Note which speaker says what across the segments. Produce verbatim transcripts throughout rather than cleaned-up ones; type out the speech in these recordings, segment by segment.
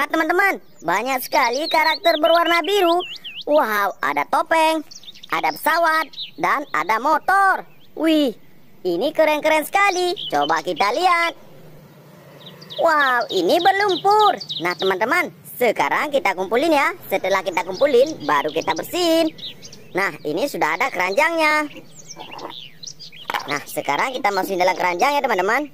Speaker 1: Lihat teman-teman, banyak sekali karakter berwarna biru. Wow, ada topeng, ada pesawat, dan ada motor. Wih, ini keren-keren sekali. Coba kita lihat. Wow, ini berlumpur. Nah teman-teman, sekarang kita kumpulin ya. Setelah kita kumpulin, baru kita bersihin. Nah, ini sudah ada keranjangnya. Nah, sekarang kita masukin dalam keranjang ya teman-teman.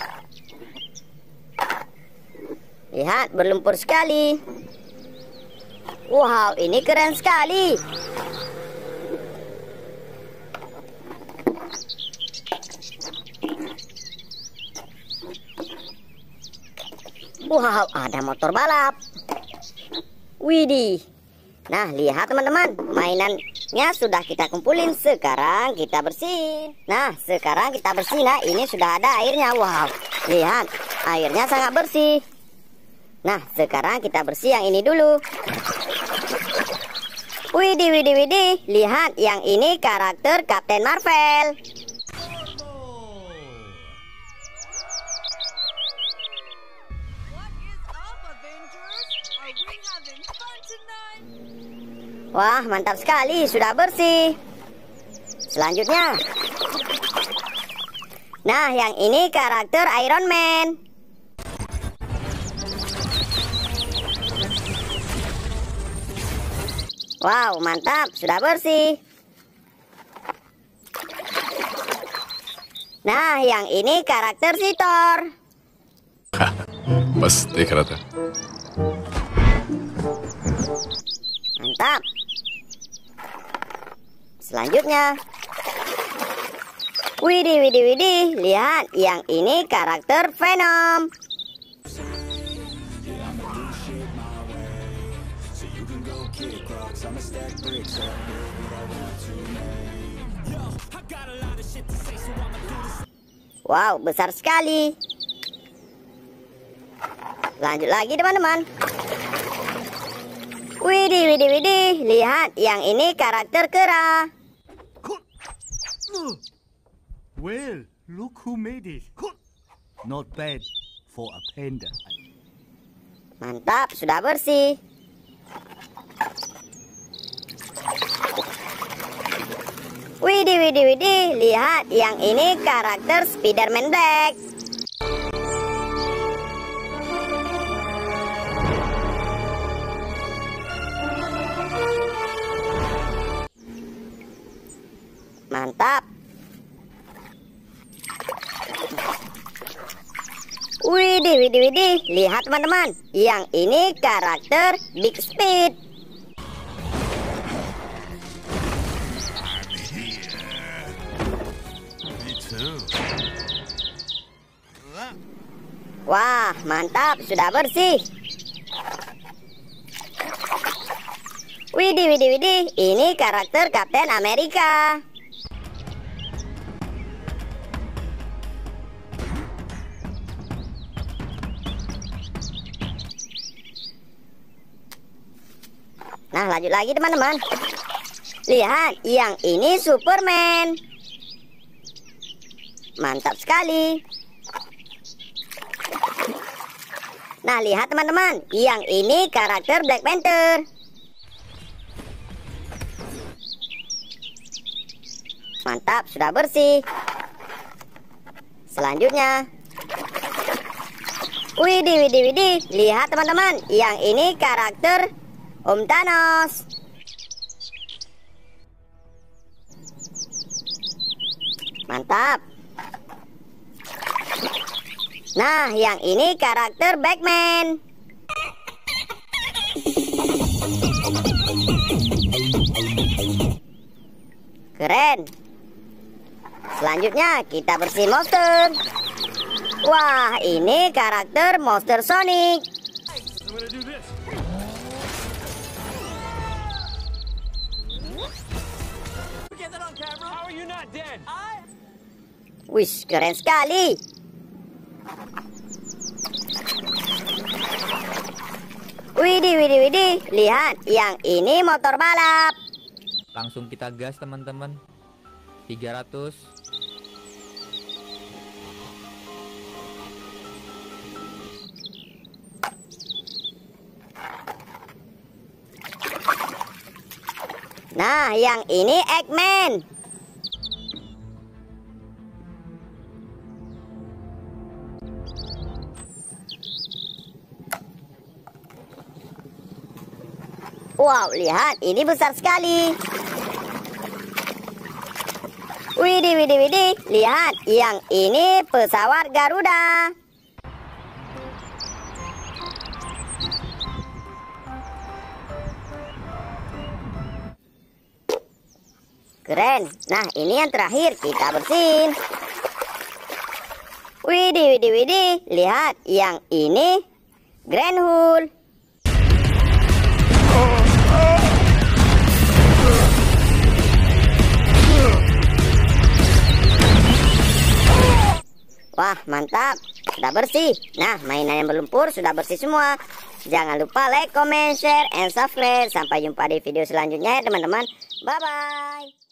Speaker 1: Lihat, berlumpur sekali. Wow, ini keren sekali. Wow, ada motor balap. Widih. Nah, lihat teman-teman, mainannya sudah kita kumpulin. Sekarang kita bersihin. Nah, sekarang kita bersihin. Nah, ini sudah ada airnya. Wow, lihat, airnya sangat bersih. Nah, sekarang kita bersih yang ini dulu. Widih, widih, widih. Lihat, yang ini karakter Captain Marvel. Wah, mantap sekali, sudah bersih. Selanjutnya. Nah, yang ini karakter Iron Man. Wow, mantap, sudah bersih. Nah, yang ini karakter si Thor.
Speaker 2: Pasti kereta.
Speaker 1: Mantap. Selanjutnya. Widih, widih, widih. Lihat, yang ini karakter Venom. Wow, besar sekali. Lanjut lagi teman-teman. Widih, widih, widih. Lihat, yang ini karakter kera.
Speaker 3: Well, look who made it. Not bad for a panda.
Speaker 1: Mantap, sudah bersih. Widih, widih, widih. Lihat, yang ini karakter Spider-Man Black. Mantap. Widih, widih, widih. Lihat teman-teman, yang ini karakter Big Speed. Wah, mantap, sudah bersih. Widih, widih, widih. Ini karakter Captain America. Nah, lanjut lagi teman-teman. Lihat, yang ini Superman. Mantap sekali. Nah, lihat teman-teman, yang ini karakter Black Panther. Mantap, sudah bersih. Selanjutnya. Widih, widih, widih. Lihat teman-teman, yang ini karakter Om Thanos. Mantap. Nah, yang ini karakter Batman. Keren. Selanjutnya kita bersih monster. Wah, ini karakter Monster Sonic. Wih, keren sekali. Widih, widih, widih. Lihat, yang ini motor balap.
Speaker 4: Langsung kita gas teman-teman. tiga ratus.
Speaker 1: Nah, yang ini Eggman. Wow, lihat, ini besar sekali. Widih, widih, widih. Lihat, yang ini pesawat Garuda. Keren. Nah, ini yang terakhir, kita bersihin. Widih, widih, widih. Lihat, yang ini Grand Hole. Wah, mantap. Sudah bersih. Nah, mainan yang berlumpur sudah bersih semua. Jangan lupa like, comment, share, and subscribe. Sampai jumpa di video selanjutnya ya teman-teman. Bye-bye.